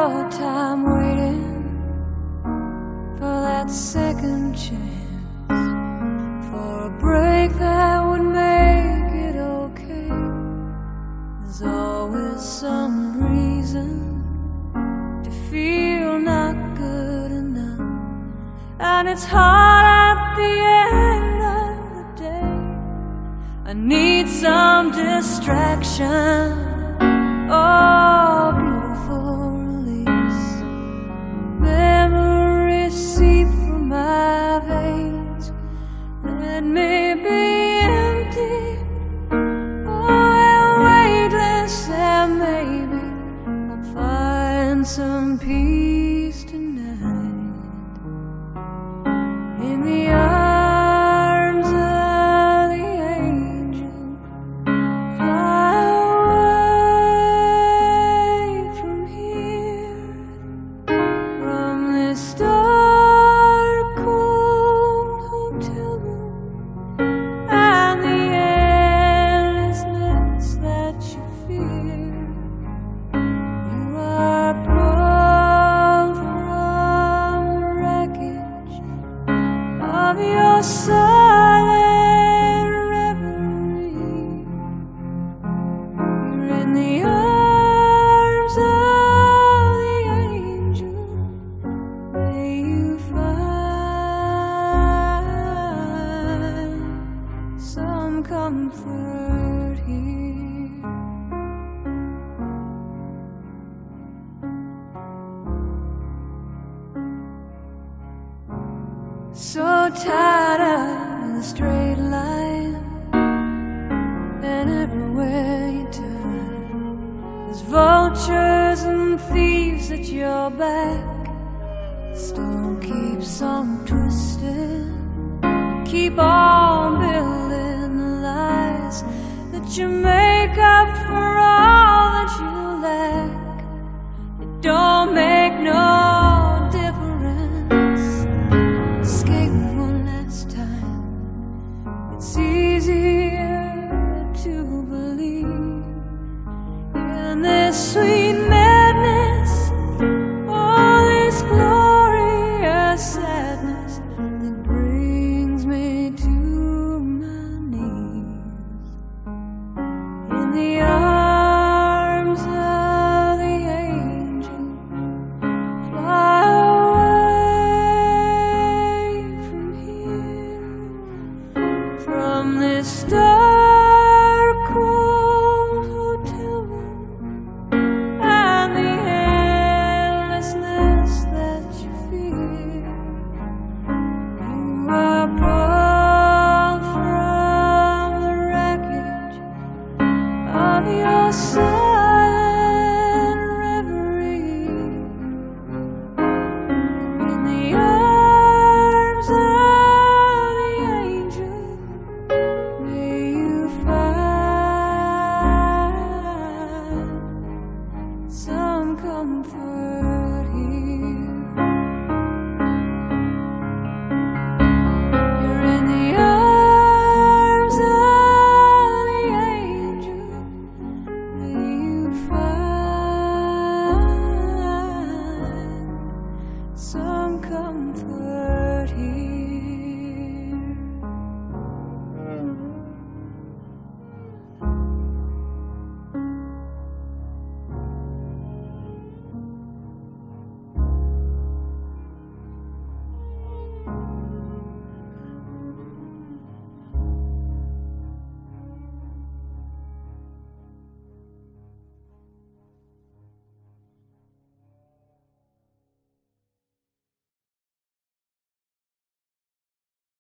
your time waiting for that second chance, for a break that would make it okay. There's always some reason to feel not good enough, and it's hard at the end of the day. I need some distraction, oh, beautiful release. Memories seep from my veins. Let me be empty, oh, and weightless, and maybe I'll find some peace tonight in the arms of the angel. Fly away from here, from this dark, cold hotel room, and the endlessness that you fear. You are pulled from the wreckage of your silent reverie. You're in the arms of the angel. May you find some comfort here. So tired of the straight line, and everywhere you turn, there's vultures and thieves at your back. The storm keeps on twisting. Keep on building the lies that you make up for